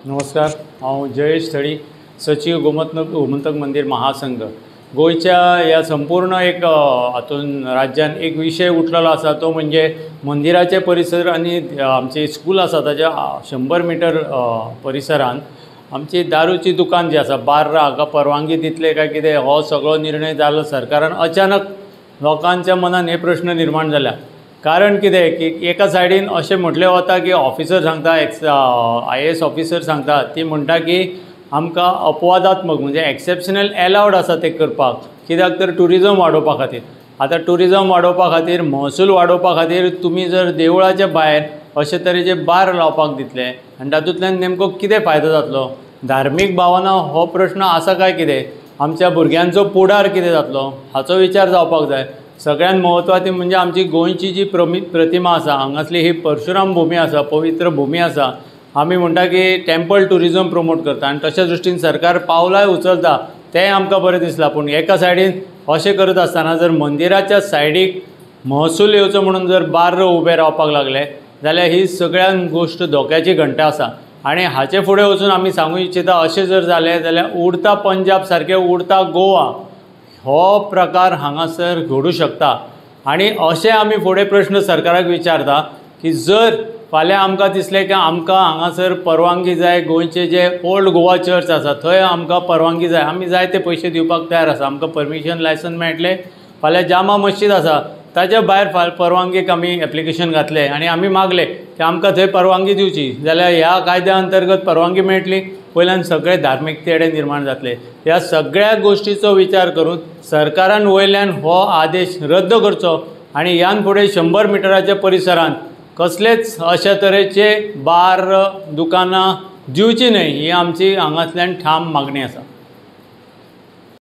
नमस्कार, हांव जयेश थळी, सचिव गोमंतक मंदिर महासंघ। गोयच्या ह्या संपूर्ण एक हातून राज्यान एक विषय उठलेलो आसा, तो म्हणजे मंदिराचे परिसर आनी आमचे स्कूल आसा ताच्या 100 मीटर परिसरान आमची दारूची दुकान जी आसा, बार हाका परवानगी दितले काय कितें हो सगळो निर्णय जालो सरकारान। अचानक लोकांच्या मनान हे प्रश्न निर्माण जाल्या। कारण कितें की एका सायडीन अशें म्हटलें वता की ऑफिसर सांगता, IAS ऑफिसर सांगता, ती म्हणटा की आमकां अपवादात्मक म्हणजे एक्सेप्शनल एलावड आसा ते करपाक, कित्याक तर टुरिजम वाडोवपा खातीर। आतां टुरिजम वाडोवपा खातीर, महसूल वाडोवपा खातीर तुमी जर देवळाच्या भायर अशे तरेचे बार लावपाक दितले आनी तातूंतल्यान नेमको कितें फायदो जातलो? धार्मीक भावना हो प्रश्न आसा काय कितें? आमच्या भुरग्यांचो फुडार कितें जातलो हाचो विचार जावपाक जाय। सगळ्यात महत्वाची म्हणजे आमची गोंयची जी प्रतिमा आसा, हांगासली ही परशुराम भूमी आसा, पवित्र भूमी आसा। आमी म्हणटा की टेम्पल टुरिजम प्रमोट करता आनी तशा दृश्टीन सरकार पावलांय उचलता, तें आमकां बरें दिसलां। पूण एका सायडीन अशें करत आसतना जर मंदिराच्या सायडीक महसूल येवचो म्हणून जर बार उबे रावपाक लागले जाल्यार ही सगळ्यान गोश्ट धोक्याची घंटा आसा। आनी हाचे फुडें वचून आमी सांगू इच्छिता, अशें जर जालें जाल्यार उडता पंजाब सारकें उडता गोवा हो प्रकार हांगासर घडूं शकता। आनी अशें आमी फुडें प्रश्न सरकाराक विचारता की जर फाल्यां आमकां दिसलें की आमकां हांगासर परवानगी जाय, गोंयचे जे ओल्ड गोवा चर्च आसा थंय आमकां परवानगी जाय, आमी जाय ते पयशे दिवपाक तयार आसा, आमकां परमिशन लायसन मेळटलें। फाल्यां जामा मस्जिद आसा ताच्या भायर परवानगीक आमी एप्लिकेशन घातलें आनी आमी मागलें की आमकां थंय परवानगी दिवची, जाल्यार ह्या कायद्या अंतर्गत परवानगी मेळटली। वयल्यान सगळे धार्मीक तेडे निर्माण जातले। ह्या सगळ्या गोश्टीचो विचार करून सरकारान वयल्यान हो आदेश रद्द करचो आनी ह्यान फुडें 100 मिटराच्या परिसरांत कसलेच अशा तरेचे बार दुकानां दिवची न्हय, ही आमची हांगासल्यान ठाम मागणी आसा।